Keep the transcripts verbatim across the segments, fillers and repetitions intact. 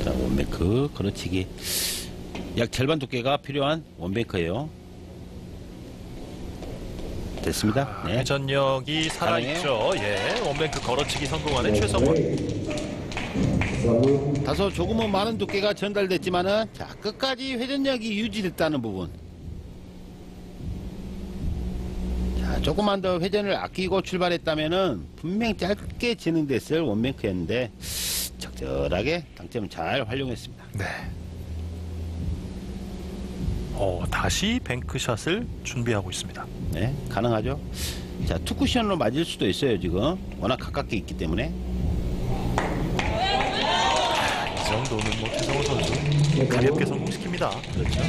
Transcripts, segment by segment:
자, 원뱅크 걸어치기. 약 절반 두께가 필요한 원뱅크예요. 됐습니다. 아, 네. 회전력이 살아있죠. 예, 원뱅크 걸어치기 성공하는 최성원. 다소 조금은 많은 두께가 전달됐지만은 자, 끝까지 회전력이 유지됐다는 부분. 자, 조금만 더 회전을 아끼고 출발했다면은 분명 짧게 진행됐을 원뱅크였는데 적절하게 당점을 잘 활용했습니다. 네. 어, 다시 뱅크샷을 준비하고 있습니다. 네, 가능하죠. 자, 투쿠션으로 맞을 수도 있어요. 지금 워낙 가깝게 있기 때문에. 이 정도는 뭐 최성원 선수 가볍게 성공시킵니다. 그렇죠.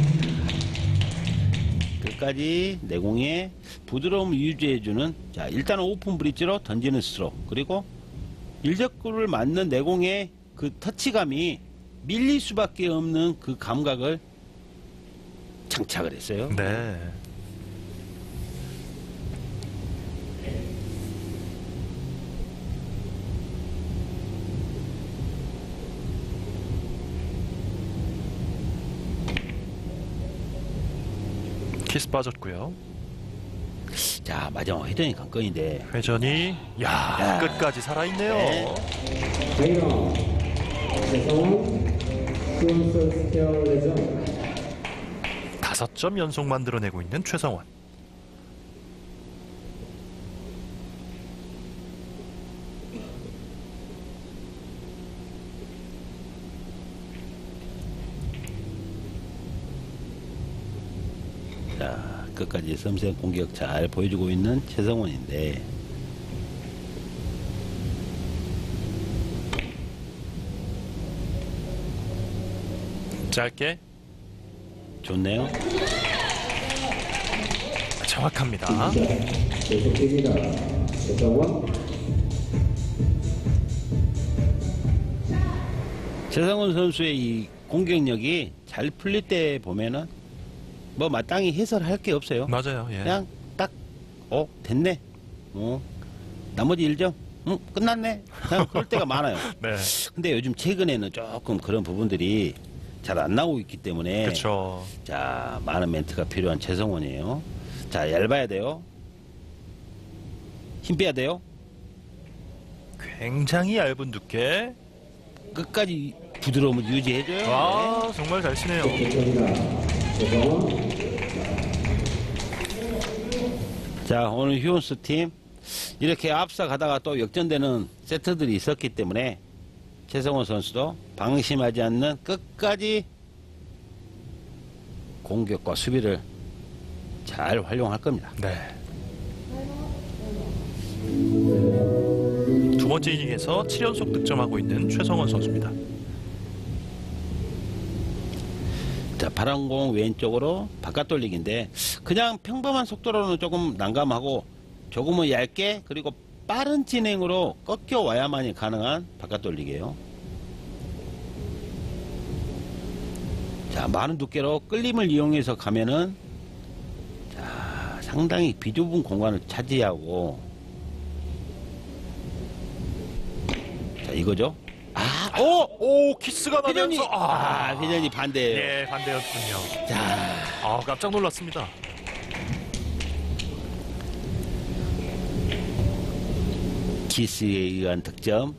끝까지 내공의 부드러움을 유지해주는, 자, 일단은 오픈 브릿지로 던지는 스트로크, 그리고 일적구를 맞는 내공의 그 터치감이 밀릴 수밖에 없는 그 감각을 장착을 했어요. 네. 키스 빠졌고요. 자, 마지막 회전이 관건인데 회전이 야, 야. 끝까지 살아있네요. 네. 다섯 점 연속 만들어내고 있는 최성원. 자, 끝까지 섬세한 공격 잘 보여주고 있는 최성원인데, 짧게 좋네요. 정확합니다. 최성원 선수의 이 공격력이 잘 풀릴 때 보면은 뭐 마땅히 해설할 게 없어요. 맞아요. 예. 그냥 딱, 어, 됐네. 어, 나머지 일 점, 응, 끝났네. 그냥 그럴 때가 많아요. 네. 근데 요즘 최근에는 조금 그런 부분들이 잘 안 나오고 있기 때문에. 그렇죠. 자, 많은 멘트가 필요한 최성원이에요. 자, 얇아야 돼요. 힘 빼야 돼요. 굉장히 얇은 두께. 끝까지 부드러움을 유지해줘요. 와, 정말 잘 치네요. 자, 오늘 휴원스 팀 이렇게 앞서 가다가 또 역전되는 세트들이 있었기 때문에 최성원 선수도 방심하지 않는 끝까지 공격과 수비를 잘 활용할 겁니다. 네. 두 번째 이닝에서 칠 연속 득점하고 있는 최성원 선수입니다. 자, 파란 공 왼쪽으로 바깥 돌리기인데 그냥 평범한 속도로는 조금 난감하고 조금은 얇게 그리고 빠른 진행으로 꺾여 와야만이 가능한 바깥 돌리기예요. 자, 많은 두께로 끌림을 이용해서 가면은 자, 상당히 비좁은 공간을 차지하고, 자, 이거죠. 아, 오! 오! 키스가 회전이, 나면서 아, 회전이 반대예요. 예, 반대였군요. 자, 아, 깜짝 놀랐습니다. 키스에 의한 득점.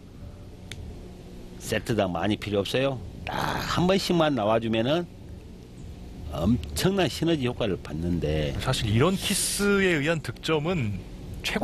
세트당 많이 필요 없어요. 딱 한 번씩만 나와주면은 엄청난 시너지 효과를 받는데, 사실 이런 키스에 의한 득점은